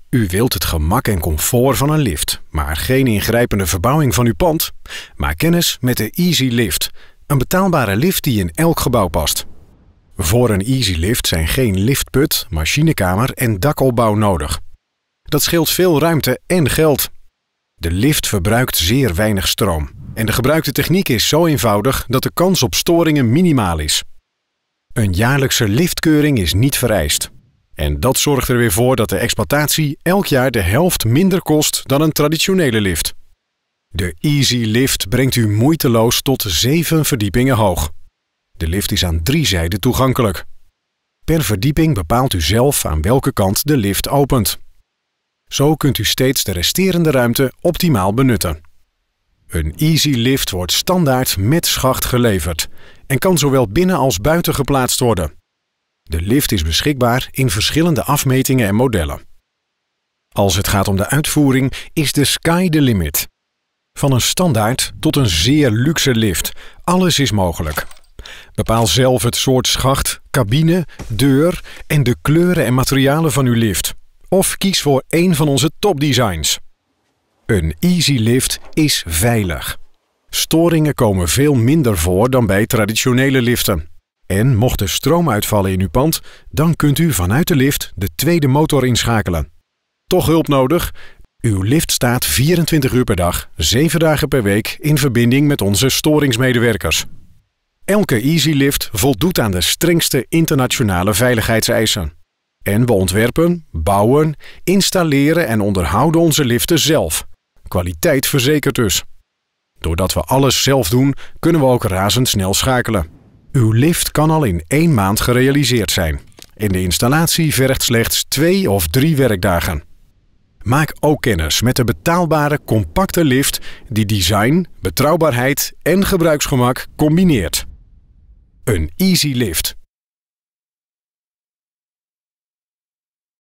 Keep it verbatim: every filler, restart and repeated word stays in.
U wilt het gemak en comfort van een lift, maar geen ingrijpende verbouwing van uw pand? Maak kennis met de EasyLift, een betaalbare lift die in elk gebouw past. Voor een EasyLift zijn geen liftput, machinekamer en dakopbouw nodig. Dat scheelt veel ruimte en geld. De lift verbruikt zeer weinig stroom en de gebruikte techniek is zo eenvoudig dat de kans op storingen minimaal is. Een jaarlijkse liftkeuring is niet vereist. En dat zorgt er weer voor dat de exploitatie elk jaar de helft minder kost dan een traditionele lift. De EasyLift brengt u moeiteloos tot zeven verdiepingen hoog. De lift is aan drie zijden toegankelijk. Per verdieping bepaalt u zelf aan welke kant de lift opent. Zo kunt u steeds de resterende ruimte optimaal benutten. Een EasyLift wordt standaard met schacht geleverd en kan zowel binnen als buiten geplaatst worden. De lift is beschikbaar in verschillende afmetingen en modellen. Als het gaat om de uitvoering is de sky the limit. Van een standaard tot een zeer luxe lift, alles is mogelijk. Bepaal zelf het soort schacht, cabine, deur en de kleuren en materialen van uw lift. Of kies voor één van onze topdesigns. Een EasyLift is veilig. Storingen komen veel minder voor dan bij traditionele liften. En mocht er stroom uitvallen in uw pand, dan kunt u vanuit de lift de tweede motor inschakelen. Toch hulp nodig? Uw lift staat vierentwintig uur per dag, zeven dagen per week in verbinding met onze storingsmedewerkers. Elke EasyLift voldoet aan de strengste internationale veiligheidseisen. En we ontwerpen, bouwen, installeren en onderhouden onze liften zelf. Kwaliteit verzekerd dus. Doordat we alles zelf doen, kunnen we ook razendsnel schakelen. Uw lift kan al in één maand gerealiseerd zijn. En de installatie vergt slechts twee of drie werkdagen. Maak ook kennis met de betaalbare, compacte lift die design, betrouwbaarheid en gebruiksgemak combineert. Een EasyLift.